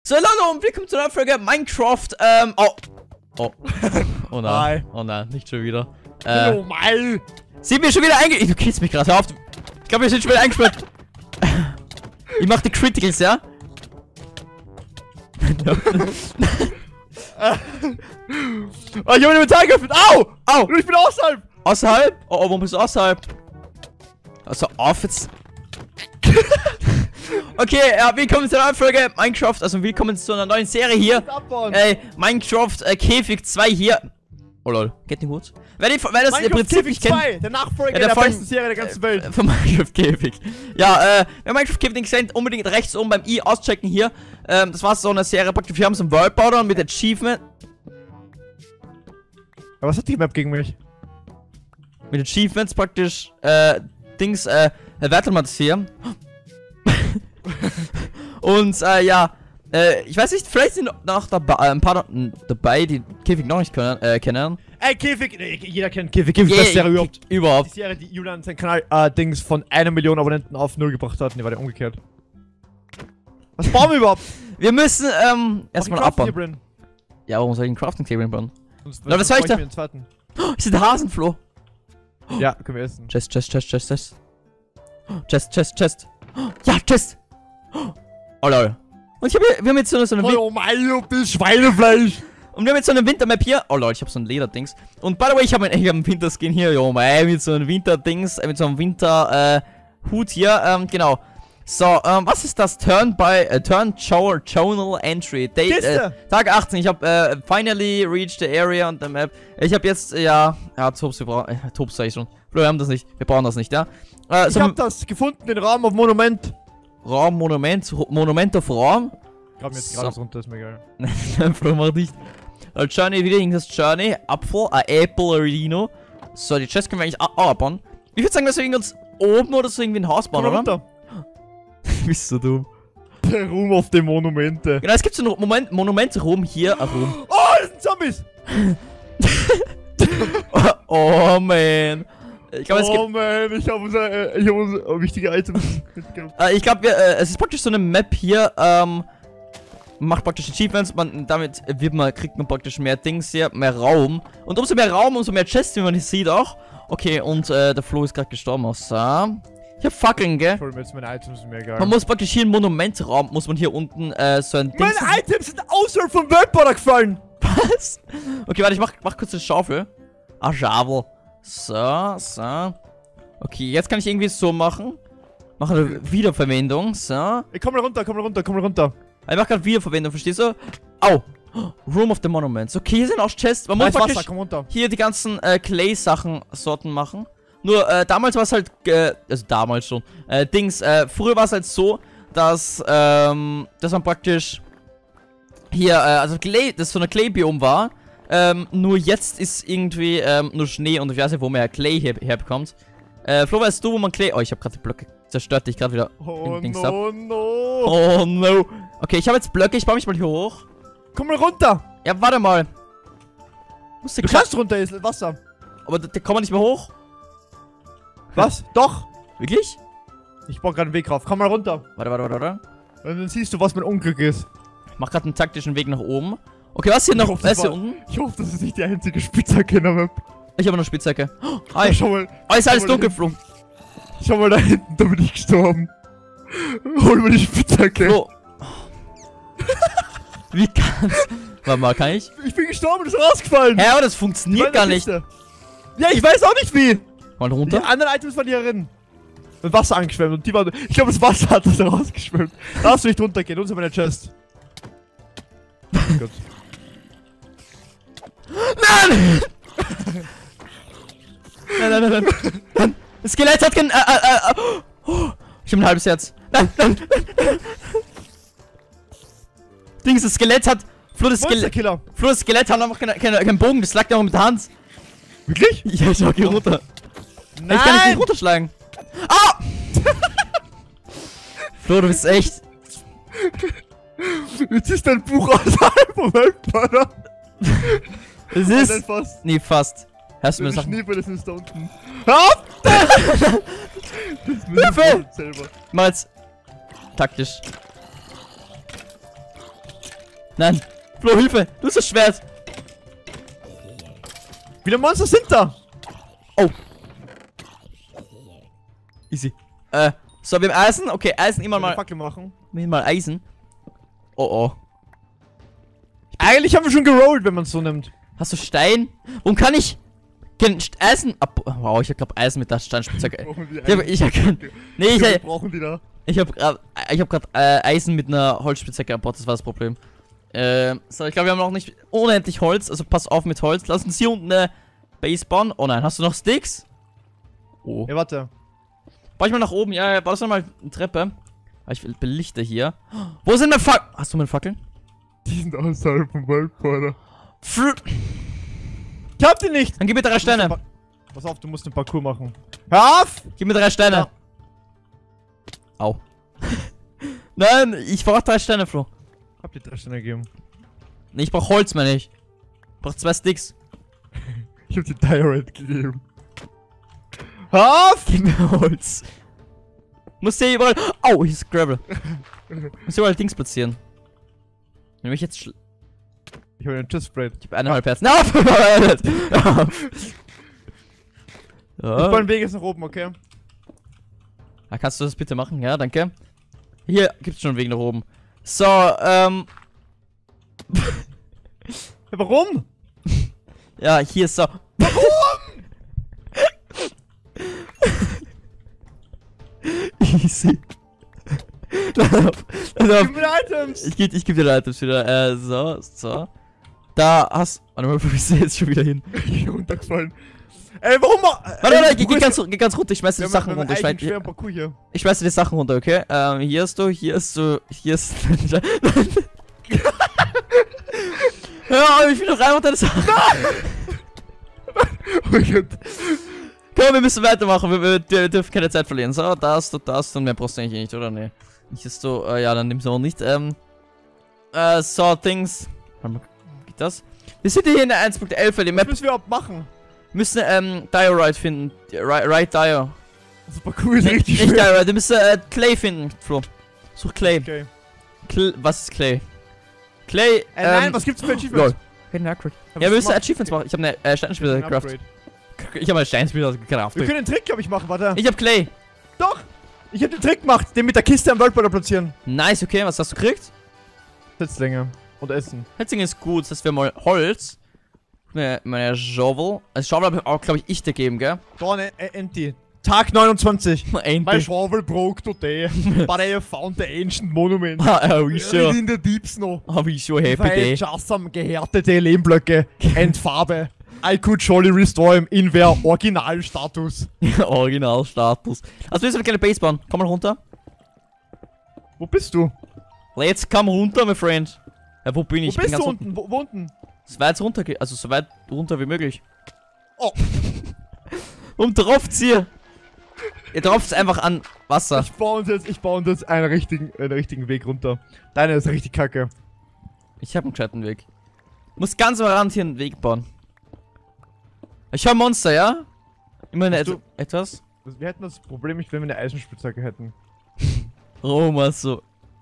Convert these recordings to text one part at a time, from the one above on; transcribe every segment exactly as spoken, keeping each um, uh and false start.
So, hallo und willkommen zu einer Folge Minecraft, ähm, oh. Oh. Oh nein. Oh nein, nicht schon wieder. Äh, oh mein. Sie mir schon wieder einge... Du killst mich gerade, hör auf. Ich glaube, wir sind schon wieder eingesperrt. Ich mach die Criticals, ja? Oh, ich hab den Metall geöffnet. Au! Au! Und ich bin außerhalb. Außerhalb? Oh, oh, warum bist du außerhalb? Also, auf jetzt. Okay, ja, willkommen zu einer neuen Folge Minecraft, also willkommen zu einer neuen Serie hier. Ey, Minecraft äh, Käfig zwei hier. Oh lol, geht nicht gut. Wer, die, wer das im Prinzip nicht kennt, der Nachfolger ja, der, der von, besten Serie der ganzen Welt. Äh, von Minecraft Käfig. Ja, äh, wer Minecraft Käfig nicht kennt, unbedingt rechts oben beim i auschecken hier. Ähm, das war so eine Serie, praktisch, wir haben so ein Worldbuilder mit Achievement. Aber was hat die Map gegen mich? Mit Achievements praktisch, äh, Dings, äh, erweitert man das hier. Und, äh, ja, äh, ich weiß nicht, vielleicht sind noch dabei, äh, ein paar dabei, die Käfig noch nicht können, äh, kennen. Ey, Käfig, nee, jeder kennt Käfig, Käfig ist die beste Serie überhaupt. Überhaupt. Die Serie, die Julian sein Kanal, äh, Dings von einer Million Abonnenten auf null gebracht hat. Ne, war der umgekehrt. Was bauen wir überhaupt? Wir müssen, ähm, erstmal abbauen. Ja, warum soll ich einen Crafting Table bauen? Na, was soll ich da? Oh, ist der Hasenfloh? Ja, können wir essen. Chest, Chest, Chest, Chest, Chest. Chest, Chest, Chest. Ja, Chest. Oh lol. Und ich hab hier, wir haben jetzt so, so eine... Oh mein Gott, Schweinefleisch. Und wir haben jetzt so eine Wintermap hier. Oh lol, ich hab so ein Lederdings. Und by the way, ich habe ein, hab einen Winterskin hier. Jo, mein, mit so einem Winterdings, äh, mit so einem Winter, äh, Hut hier. Ähm, genau. So, ähm, was ist das? Turn by, äh, Turn Journal Entry. Date, äh, Tag achtzehn. Ich habe äh, finally reached the area on the map. Ich habe jetzt, äh, ja, ja, Tops, wir brauchen, äh, Tops sag ich schon. Wir haben das nicht, wir brauchen das nicht, ja. Äh, ich so, hab das gefunden, den Raum auf Monument. Raum, Monument, Monument auf Raum. Graben jetzt gerade so. runter, ist mir egal. Nein, Bro, mach nicht. Uh, Journey, wieder irgendwas Journey, Apfel, a Apple, Rino. So, die Chests können wir eigentlich auch abbauen. Ich würde sagen, dass wir irgendwas oben oder so irgendwie ein Haus bauen, oder? Runter. Bist du dumm. Der Ruhm auf den Monumente. Genau, es gibt so ein Moment, Monument-Rum hier. Ach, rum. Oh, das sind Zombies! oh, oh, man. Ich glaube, es gibt... Oh, man, ich habe unser, äh, ich hab unser wichtige Items. äh, ich glaube, äh, es ist praktisch so eine Map hier, ähm... macht praktisch Achievements, man, damit wird man, kriegt man praktisch mehr Dings hier, mehr Raum. Und umso mehr Raum, umso mehr Chests, wie man hier sieht auch. Okay, und äh, der Flo ist gerade gestorben aus. So. Ich hab Fackeln, gell? Voll, jetzt meine Items sind mir egal. Man muss praktisch hier im Monumentraum, muss man hier unten äh, so ein Ding... Meine Items sind außerhalb vom Worldbuilder gefallen! Was? Okay, warte, ich mach, mach kurz eine Schaufel. Ah, Schaufel. So, so. Okay, jetzt kann ich irgendwie so machen. Mache eine Wiederverwendung, so. Ey, komm mal runter, komm mal runter, komm mal runter. Ich mach gerade Wiederverwendung, verstehst du? Au! Room of the Monuments. Okay, hier sind auch Chests. Man muss Wasser, praktisch komm runter. Hier die ganzen äh, Clay-Sachen, Sorten machen. Nur, äh, damals war es halt, äh, also damals schon, äh, Dings, äh, früher war es halt so, dass, ähm, dass man praktisch hier, äh, also Clay, das so eine Clay-Biom war. Ähm, nur jetzt ist irgendwie, ähm, nur Schnee und ich weiß nicht, wo man ja Clay her herbekommt. Äh, Flo, weißt du, wo man Clay... Oh, ich habe gerade die Blöcke zerstört, die ich gerade wieder... Oh, Dings no, ab. no. Oh, no. Okay, ich habe jetzt Blöcke, ich baue mich mal hier hoch. Komm mal runter. Ja, warte mal. Du kannst runter, ist Wasser. Aber da, da kommen wir nicht mehr hoch. Was? Doch. Wirklich? Ich baue gerade einen Weg rauf. Komm mal runter. Warte, warte, warte, warte. Und dann siehst du, was mein Unglück ist. Ich mach gerade einen taktischen Weg nach oben. Okay, was hier noch? Hoffe, Was ist hier war, unten? Ich hoffe, das ist nicht die einzige Spitzhacke in der Map. Ich habe noch Spitzhacke. Oh, hi. Schau mal. Oh, ist alles dunkel, Flo. Flo. Schau mal da hinten, da bin ich gestorben. Hol mir die Spitzhacke. Flo. Wie kann's? Warte mal, kann ich? Ich bin gestorben, das ist rausgefallen. Hä, aber das funktioniert gar nicht. Ja, ich weiß auch nicht wie. Mal runter. Die anderen Items waren hier drin. Mit Wasser angeschwemmt und die waren... Ich glaube, das Wasser hat das rausgeschwemmt. Da darfst du nicht runtergehen, unter meiner Chest. Oh Gott. Nein! Nein, nein, nein, nein. Nein. Das Skelett hat kein... Äh, äh, äh. Oh, ich hab ein halbes Herz. Nein, nein, nein. Dings, das Skelett hat... Flo, das Skelett... Flo, das Skelett hat einfach keinen keine, kein Bogen. Das lag da auch mit der Hand. Wirklich? Ja, ich schau hier runter. Nein! Ich kann dich nicht runterschlagen. Ah! Flo, du bist echt... Jetzt ist dein Buch außerhalb vom Weltbader. Es ist... Fast. Nee, fast. Hörst du mir das? Schneeball ist da unten. Hör auf! Hilfe! Mal jetzt... Taktisch. Nein. Flo, Hilfe. Du hast das Schwert. Wie viele Monster sind da? Oh. Easy. Äh, so, wir haben Eisen. Okay, Eisen immer mal. Fackel machen. Mal Eisen. Oh, oh. Eigentlich haben wir schon gerollt, wenn man es so nimmt. Hast du Stein? Warum kann ich kein Eisen ab... Wow, ich hab grad Eisen mit der Steinspitzhacke. Ich hab, ich hab, nee, ich, Was brauchen die da? ich hab grad, ich hab grad äh, Eisen mit einer Holzspitzhacke abgebaut, das war das Problem. Ähm, so, ich glaube, wir haben noch nicht unendlich Holz, also pass auf mit Holz. Lass uns hier unten eine Base bauen. Oh nein, hast du noch Sticks? Oh. Ja, warte. Bau ich mal nach oben, ja, ja, bau das mal eine Treppe. Ich will belichte hier. Wo sind meine Fackeln? Hast du meine Fackeln? Die sind außerhalb vom Waldborder. Fr Ich hab die nicht! Dann gib mir drei Steine. Pass auf, du musst den Parcours machen. Hör auf! Gib mir drei Steine. Ja. Au. Nein, ich brauch drei Steine, Flo. Hab dir drei Steine gegeben. Nee, ich brauch Holz, meine ich. Ich brauch zwei Sticks. Ich hab dir Diorite gegeben. Hör auf! Gib mir Holz. Muss hier überall... Au, hier ist Gravel. Muss hier überall Dings platzieren. Wenn mich jetzt... Schl Ich hab einen Chestplate. Ich hab eineinhalb Herzen. Na, auf! Auf! Ich baue einen Weg jetzt nach oben, okay? Ja, kannst du das bitte machen? Ja, danke. Hier gibt's schon einen Weg nach oben. So, ähm... Ja, warum? Ja, hier ist so... Warum? Easy. Lass auf, lass auf. Gib mir die Items! Ich geb, ich geb dir die Items wieder. Äh, so, so. Da hast... Warte mal, wo bist du jetzt schon wieder hin? Ich bin runtergefallen. Ey, warum? Äh, Warte, warte, geh, geh, ganz, geh ganz runter. Ich schmeiß dir die wir haben- Sachen wir haben runter. Ich einen schmeiß, schweren Parcours hier. ich schmeiß dir die Sachen runter, okay? Ähm, hier hast du, hier hast du, hier ist... Hör auf, ich will doch rein unter das Sachen. Oh Gott. Komm, wir müssen weitermachen. Wir, wir, wir dürfen keine Zeit verlieren. So, das, du, das und mehr brauchst du eigentlich nicht, oder? Nee. Nicht, dass du, äh, ja, dann nimmst du auch nicht. Ähm, äh, so, Things. Warte mal, geht das? Wir sind hier in der eins Punkt elf, weil die Was Map müssen wir überhaupt machen? müssen, ähm, Diorite finden. Right, right Dio. Also Parcours ist Nee, richtig nicht schwer. Diorite, wir müssen, äh, Clay finden, Flo. Such Clay. Okay. Cl was ist Clay? Clay, Äh, nein, ähm, was gibt's für Achievements? lol. Hidden Accurate. Ja, Ja, wir was müssen macht- Achievements machen. Ich habe eine äh, Steinspieler Ein gecraftet. Upgrade. Ich habe eine Steinspieler Wir gecraftet. können den Trick, glaube ich, machen, warte. Ich habe Clay. Doch! Ich hab den Trick gemacht, den mit der Kiste am Waldborder platzieren. Nice, okay, was hast du gekriegt? Sitzlänge. Und Essen. Hetzing ist gut, das heißt, wir haben mal Holz. Meine, meine Shovel. Also Shovel habe ich auch, glaube ich, ich dir gegeben, gell? Da, ne, äh, empty. Tag neunundzwanzig. My Endlich. shovel broke today, but I have found the ancient monument. Ah, wie It's so. in the deep snow. Ah, wie so happy Weil day. just some gehärtete Lehmblöcke and Farbe. I could surely restore him in their Originalstatus. Originalstatus. Also, wir müssen eine kleine Base bauen. Komm mal runter. Wo bist du? Let's come runter, my friend. Ja, wo bin ich? Wo Ich bin bist ganz du unten. unten? Wo, wo unten? So weit runter, ge- also so weit runter wie möglich. Oh. Und tropft's hier. Ihr tropft's einfach an Wasser. Ich baue uns jetzt, ich baue uns jetzt einen richtigen, einen richtigen Weg runter. Deine ist richtig kacke. Ich habe einen gescheiten Weg. Muss ganz am Rand hier einen Weg bauen. Ich höre Monster, ja? Immer eine Hast et du- etwas? Wir hätten das Problem nicht, wenn wir eine Eisenspitzhacke hätten. Roma, so.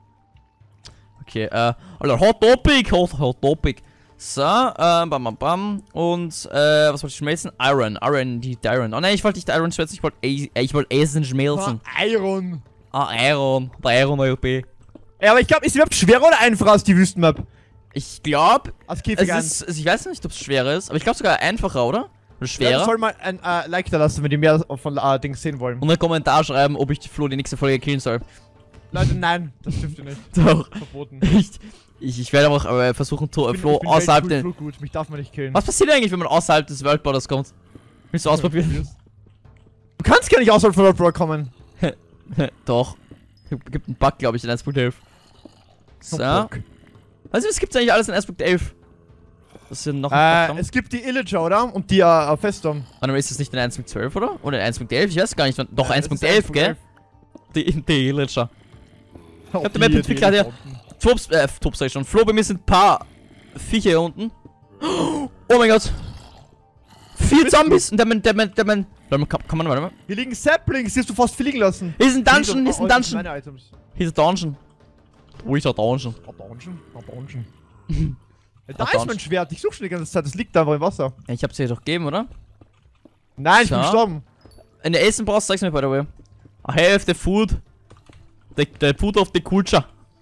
Okay, äh, Alter, Hot Topic, Hot, Hot Topic. So, ähm, bam, bam, bam. Und, äh, was wollte ich schmelzen? Iron, Iron, die die Iron. Oh nein, ich wollte nicht Iron schmelzen, ich wollte äh, ich wollte Eisen schmelzen. Ah, Iron. Ah, Iron, der Iron O P. Ja, aber ich glaube, ist die überhaupt schwerer oder einfacher als die Wüstenmap? Ich glaube, Als es Käfig ist, also ich weiß nicht, ob es schwerer ist, aber ich glaube sogar einfacher, oder? Oder Ja, schwerer? soll mal ein äh, Like da lassen, wenn die mehr von äh, Dings sehen wollen. Und einen Kommentar schreiben, ob ich die Flo die nächste Folge killen soll. Leute, nein, das dürft ihr nicht. Doch. Verboten. Ich, ich, ich werde auch äh, versuchen, to, Ich bin- Flo ich bin außerhalb Rage der... Quit Flo gut, mich darf man nicht killen. Was passiert eigentlich, wenn man außerhalb des Worldborders kommt? Willst du ausprobieren? Du kannst gar nicht außerhalb von World War kommen. Doch. Gibt einen Bug, glaube ich, in eins Punkt elf. So. Bock. Weißt du, was gibt's eigentlich alles in eins Punkt elf? Das sind noch Äh, ein es gibt die Illager, oder? Und die äh, Festung. Warte mal, ist das nicht in eins Punkt zwölf, oder? Oder in eins Punkt elf? Ich weiß gar nicht. Doch, Äh, eins es Punkt ist elf, gell? Die, die Illager. Oh, hab den Map-Entwickler hier. Tops, äh, Tops sag ich schon. Flo, bei mir sind ein paar Viecher hier unten. Oh mein Gott. Vier Bist Zombies. Und der man, der man, der man. Warte mal, kann, kann man, warte mal. Hier liegen Saplings, die hast du fast fliegen lassen. Hier ist ein Dungeon, hier ist Oh, ein das sind Dungeon. meine Items. Hier ist ein Dungeon. Wo ist der Dungeon? Oh, Dungeon? Oh, Dungeon. Ja, da ist mein Schwert. Ich suche schon die ganze Zeit. Das liegt da einfach im Wasser. Ja, ich hab's dir doch gegeben, oder? Nein, ich So. bin gestorben. Wenn du Essen brauchst, sag's mir, by the way. I have the food. The, the food of the culture.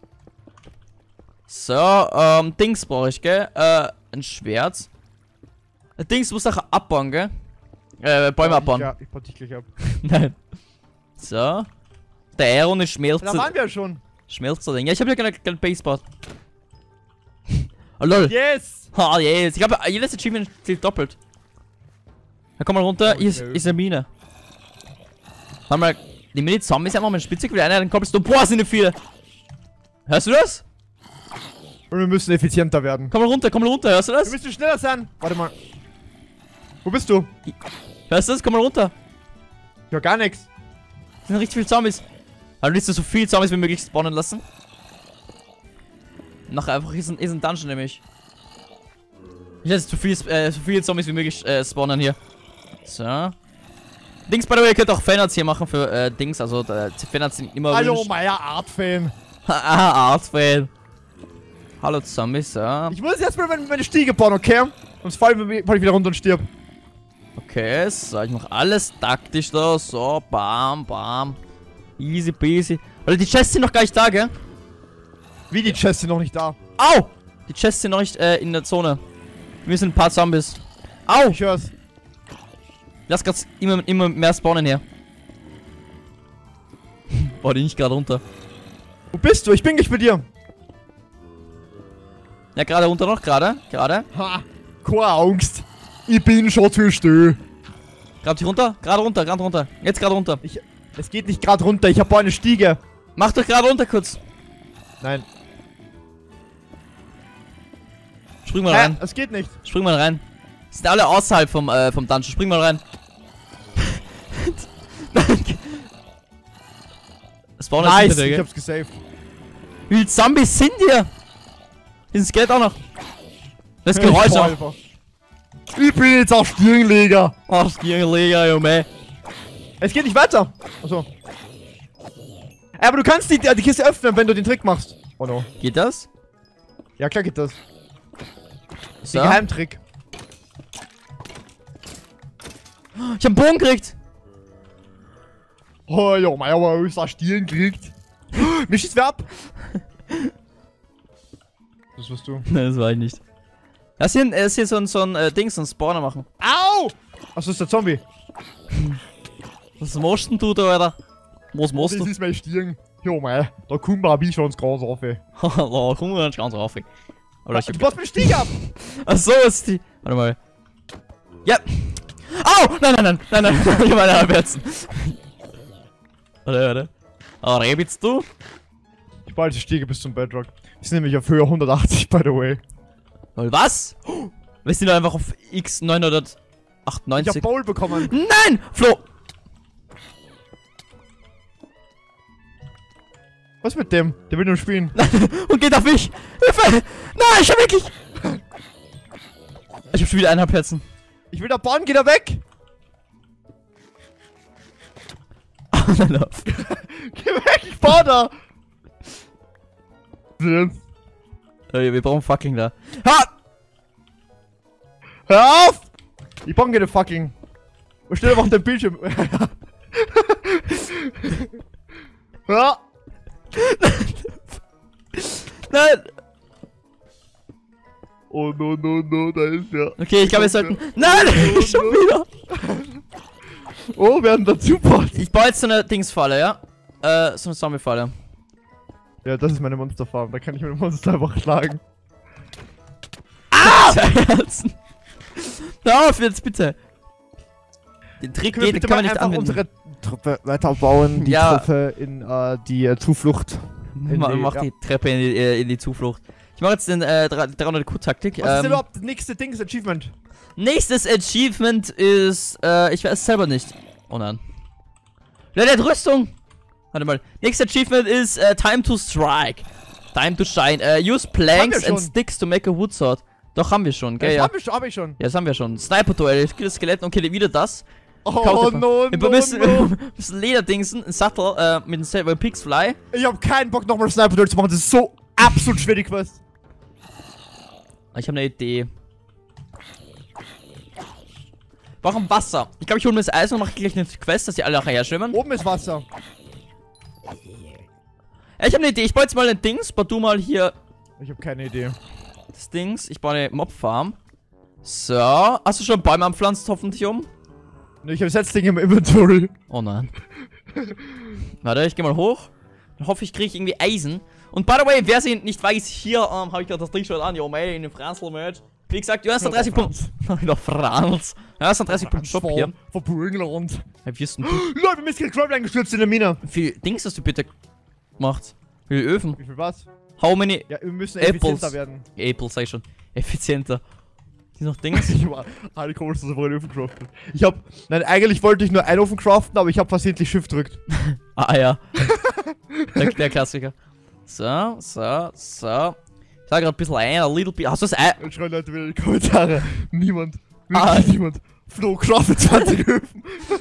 So, ähm, Dings brauche ich, gell? Äh, ein Schwert. Dings muss auch abbauen, gell? Äh, Bäume abbauen. Ja, ich baue dich gleich ab. Nein. So. Der Aeron ist Da Schmelzer. waren wir ja schon. Schmelzer-Ding. Ja, ich habe ja keinen kein Baseboard. Oh lol. Yes! Ha, yes. Ich glaube, jedes Achievement zählt doppelt. Da komm mal runter. Oh, Hier ist, okay. ist eine Mine. Warte mal. Die Mine zusammen ist einfach mal spitzig wie einer, dann kommst du. Boah, sind nicht viele. Hörst du das? Und wir müssen effizienter werden. Komm mal runter, komm mal runter. Hörst du das? Wir müssen schneller sein. Warte mal. Wo bist du? Hörst du das? Komm mal runter. Ich höre gar nichts. Das sind richtig viele Zombies. Also willst du so viele Zombies wie möglich spawnen lassen? Nachher einfach ist ein, ist ein Dungeon nämlich. Ich lasse so, viel, äh, so viele Zombies wie möglich äh, spawnen hier. So. Dings, by the way, ihr könnt auch Fanarts hier machen für äh, Dings, also äh, Fanarts sind immer Hallo, wünscht. Meier Art-Fan. Ah, Artfan. Hallo Zombies, ja. Ich muss jetzt mal meine, meine Stiege bauen, okay? Sonst fall ich, fall ich wieder runter und stirb. Okay, so, ich mach alles taktisch da, so, bam, bam. Easy peasy. Alter, die Chests sind noch gar nicht da, gell? Wie, die Chests sind noch nicht da? Au! Die Chests sind noch nicht äh, in der Zone. Wir sind ein paar Zombies. Au! Ich hör's. Lass grad immer, immer mehr spawnen hier. Boah, die nicht gerade runter. Wo bist du? Ich bin gleich bei dir. Ja, gerade runter noch, gerade. Gerade. Ha! Keine Angst. Ich bin schon zu still. Grad dich runter, gerade runter, gerade runter. Jetzt gerade runter. Ich, es geht nicht gerade runter, ich habe eine Stiege. Mach doch gerade runter kurz. Nein. Spring mal Hä? rein. Es geht nicht. Spring mal rein. Sind alle außerhalb vom, äh, vom Dungeon. Spring mal rein. Spawn Nice, hinter dir, ich gell? hab's gesaved. Wie viele Zombies sind hier? Dieses Geld auch noch. Das Geräusch Ich, auch. einfach. Ich bin jetzt auch Stirnleger. Oh, Stirnleger, Junge. Es geht nicht weiter. Achso. Aber du kannst die, die Kiste öffnen, wenn du den Trick machst. Oh no. Geht das? Ja, klar geht das. So. Der Geheimtrick. Ich hab einen Bogen gekriegt. Oh, ja, mein aber ist ein Stirn gekriegt. Mir schießt wer ab. Das wirst du. Nein, das war ich nicht. Lass hier, lass hier so ein, so ein äh, Ding, so ein Spawner machen. Au! Achso, ist der Zombie. Was machst denn du da, Alter? Was machst Das du? ist mein Stirn. Jo, mei, da kommen wir ein schon ins Gras rauf, ey. Haha, komm mal ganz rauf. ey. Oder ich Du hab... passt mit Stieg ab! Achso, ist die... Warte mal. Ja. Au! Nein, nein, nein, nein, nein. Ich hab eine Herzen. Warte, warte. Ah, rebitst du? Ich baue die Stiege bis zum Bedrock. Wir sind nämlich auf Höhe hundertachtzig, by the way. Lol, was? Wir sind doch einfach auf X Ich neunhundertachtundneunzig. hab Bowl bekommen. Nein! Flo! Was mit dem? Der will nur spielen. Und geht auf mich! Hilfe! Nein, ich hab wirklich... Ich hab schon wieder eineinhalb Herzen. Ich will da bauen, geh da weg! Nein, lauf. Geh weg, ich baue da! Hey, wir brauchen fucking da. Ha! Hör auf! Ich baue keine fucking. Stell einfach auf den Bildschirm. Ja! Nein! Oh no no no, da ist ja. Okay, ich glaube, wir sollten... Nein! Schon wieder! Oh, werden dazu bauen. Ich baue jetzt so eine Dingsfalle, ja? Äh, so eine Zombie-Falle. Ja, das ist meine Monsterfarm. Da kann ich meine Monster einfach schlagen. Ah! Herzen. Hör auf jetzt, bitte! Den Trick Können wir geht, bitte kann man mal nicht einfach anwenden. unsere Truppe weiterbauen? Die Ja. Truppe in äh, die äh, Zuflucht. In Ma die- mach ja. die Treppe in die, äh, in die Zuflucht. Ich mache jetzt den äh, dreihundert Q-Taktik. Was ist Ähm, überhaupt das nächste Ding, das Achievement? nächstes Achievement ist, äh, ich weiß es selber nicht. Oh nein. Wer hat Rüstung? Warte mal. Nächstes Achievement ist äh, Time to Strike. Time to Shine. Äh, use planks schon. and sticks to make a wood sword. Doch, haben wir schon, gell? Das Ja, hab ich, hab ich schon. ja das haben wir schon. Sniper-Duell, Skeletten, okay, wieder das. Oh Kauft no, wir no, müssen, no. wir müssen Lederdingsen, ein Sattel äh, mit dem Silver Pigs Fly. Ich hab keinen Bock nochmal Sniper Duel zu machen. Das ist so absolut schwer, die Quest. Ich habe eine Idee. Wir brauchen Wasser. Ich glaube, ich hole mir das Eis und mache gleich eine Quest, dass die alle nachher her schwimmen. Oben ist Wasser. Ja, ich habe eine Idee. Ich baue jetzt mal ein Dings. Bau du mal hier Ich habe keine Idee. das Dings. Ich baue eine Mob-Farm. So. Hast du schon Bäume anpflanzt, hoffentlich um? Ne, ich habe das Ding im Inventory. Oh nein. Warte, ich gehe mal hoch. Dann hoffe ich, kriege ich irgendwie Eisen. Und by the way, wer sie nicht weiß, hier ähm, habe ich gerade das Ding schon an. Jo, mei, in dem Franzl-Merch. Wie gesagt, du hast dreißig Punkte. Noch Franz. Ja, hast dreißig Punkte Shop hier. Von Burgenland. Wie wirst denn du? Leute, mir ist kein Crab eingestürzt in der Mine. Wie viel Dings hast du bitte gemacht? Wie viele Öfen? Wie viel was? How many Ja, wir müssen Apples. effizienter werden. Apples, sag ich schon. Effizienter. Die noch Dings? Ich war alle komisch, dass ich einen Ofen craften. Ich hab. Nein, eigentlich wollte ich nur einen Ofen craften, aber ich habe versehentlich Shift drückt. Ah ja. der, der Klassiker. So, so, so. Ich sag gerade ein bisschen ein, a little bit. Hast du das Ei? Und schreien Leute wieder in die Kommentare. Niemand. Ah. Wirklich niemand. Flo, craftet zwanzig Öfen.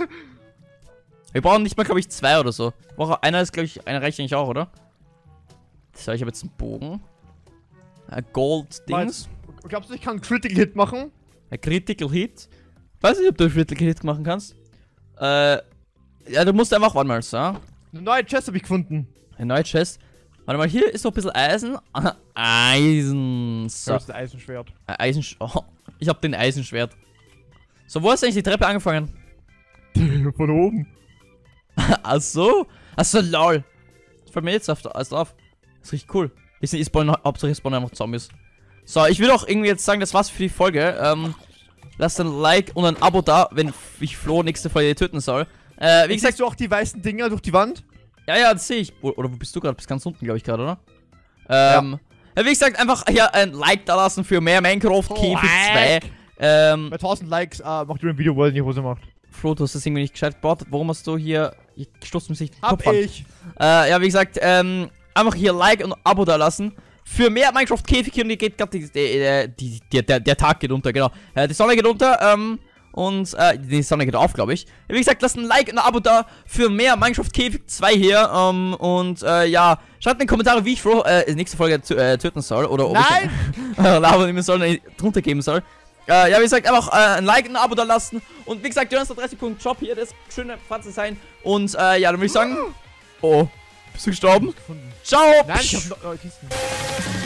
Wir brauchen nicht mal, glaube ich, zwei oder so. Wir brauchen, einer ist, glaube ich, einer reicht eigentlich auch, oder? So, ich habe jetzt einen Bogen. Ein Gold-Dings. Glaubst du, ich kann einen Critical Hit machen? Ein Critical Hit. Weiß nicht, ob du einen Critical Hit machen kannst. Äh, ja, du musst einfach, warte mal, so. Eine neue Chest habe ich gefunden. Ein neuer Chest. Warte mal, hier ist noch ein bisschen Eisen. Ah, Eisen. So. Das ist ein Eisenschwert. Ein Eisen... Oh, ich hab den Eisenschwert. So, wo hast du eigentlich die Treppe angefangen? Von oben. Ach so. Ach so, lol. Das fällt mir jetzt auf, also auf. Das ist richtig cool. Ich, ich spawnen, hauptsächlich spawnen einfach Zombies. So, ich will auch irgendwie jetzt sagen, das war's für die Folge. Ähm, lasst ein Like und ein Abo da, wenn ich Flo nächste Folge töten soll. Äh, wie gesagt... Siehst du auch die weißen Dinger durch die Wand? Ja, ja, das sehe ich. Oder wo bist du gerade? Bist ganz unten, glaube ich, gerade, oder? Ähm, ja. ja, wie gesagt, einfach hier ein Like da lassen für mehr Minecraft Käfig zwei. Ähm, Bei tausend Likes äh, macht ihr ein Video, wo er in die Hose macht. Flo, du hast das irgendwie nicht gescheit gebaut. Warum hast du hier... Ich stoß mir nicht den Hab Kopf an. ich. Äh, ja, wie gesagt, ähm, einfach hier Like und Abo da lassen. Für mehr Minecraft Käfig hier, und die geht gerade die, die, die, die, der, der Tag geht unter, genau. Äh, die Sonne geht unter, ähm, und, äh, die Sonne geht auf, glaube ich. Wie gesagt, lasst ein Like und ein Abo da für mehr Minecraft Käfig zwei hier, ähm, und, äh, ja, schreibt in die Kommentare, wie ich Flo, äh, nächste Folge äh, töten soll, oder ob Nein! ich Lava nehmen soll, und drunter geben soll. Äh, ja, wie gesagt, einfach äh, ein Like und ein Abo da lassen. Und wie gesagt, Jonas dreißig Punkt Job hier, das schöne Pflanze sein. Und, äh, ja, dann würde ich sagen, oh, bist du gestorben? Gefunden. Ciao! Nein, ich hab noch. Oh, Kisten.